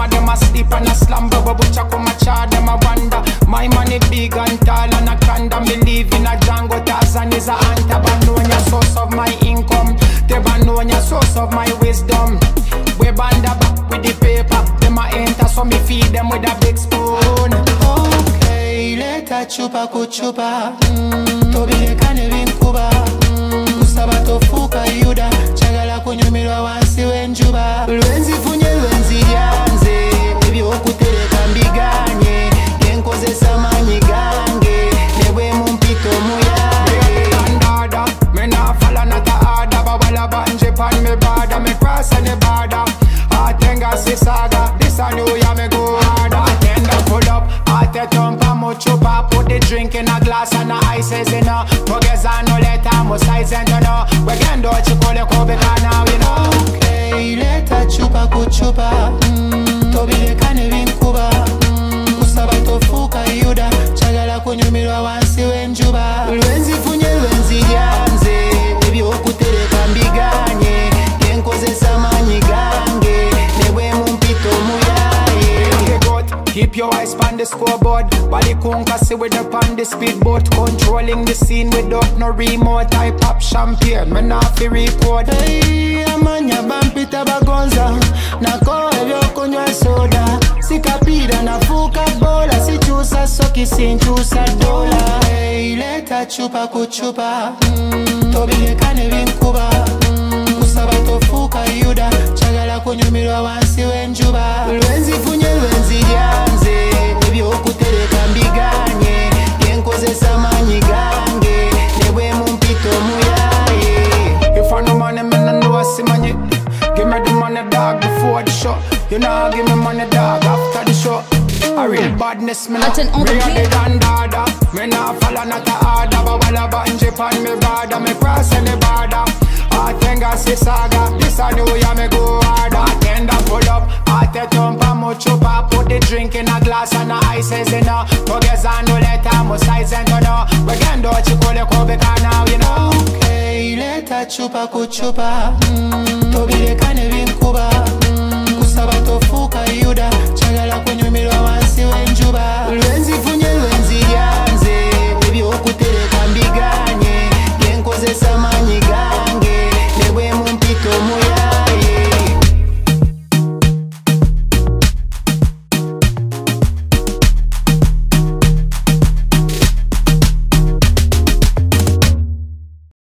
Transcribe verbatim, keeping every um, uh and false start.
of them asleep and a slumber. But which I come a charge them a wonder. My money big and tall and a condom. Believe in a Django Tarzan is a hunter. But know your source of my income. They ban know your source of my wisdom. We band a back with the paper. Them a enter so me feed them with a big spoon. Okay, leta chupa kuchupa mm. Tobile kane vinkuba mm. Kusaba tofuka yuda chagala kunyumirwa wansi wenjuba. Lwenzi funye lwenzi yanze ebyo okutereka mbiganye yenkozesa manyi gange nebwe mumpito muyaye. Bandada, me na falla not a order. Babala banje pan me bada, me cross any border. Atenga si saga, this a new year me go harder. Atenda pull up, ate tumpa mo chupa. Put the drink in a glass and the ices in a Pogeza no leta mo size and you know we can do chikole kobe kana we know. Okay, leta chupa kuchupa mm. Tobile kane vinkuba mm. Kusaba tofuka yuda chagala kunyumirwa wansi wenjuba. Lwenzi funye lwenzi yanze ebyo okutereka mbiganye yenkozesa manyi gange nebwe mumpito muyaye. Keep your eyes on the scoreboard. Bali kunka see with up on the speedboat. Controlling the scene without no remote. I pop champagne, me not fi report. Hey, amanya bampita bagonza nako ebyo kunywa soda. Sikapira nafuka bola sichusa soki sinchusa dola. Hey, leta chupa kuchupa mm. Tobile kane vinkuba mm. Kusaba tofuka yuda chagala kunyumirwa wansi wenjuba. Lwenzi funye lwenzi yanze ebyo okutereka mbiganye yenkozesa manyi gange nebwe mumpito muyaye. If I no money, me no know see money. Give me the money, dog, before the show. You know, give me money, dog, after the show. A real badness, me no real than dada. Me no follow not a order. Babala banje pan me bada. Me cross any border. Atenga si saga. This a new year me go harder. Atenda pull up. Ate tumpa mo chupa. Put the drink in a glass and the ices in a Pogeza no leta mo size and you know we can do chikole kobe kana you know. Okay, leta chupa kuchupa mm. Tobile kane vinkuba mm. Kusaba tofuka yuda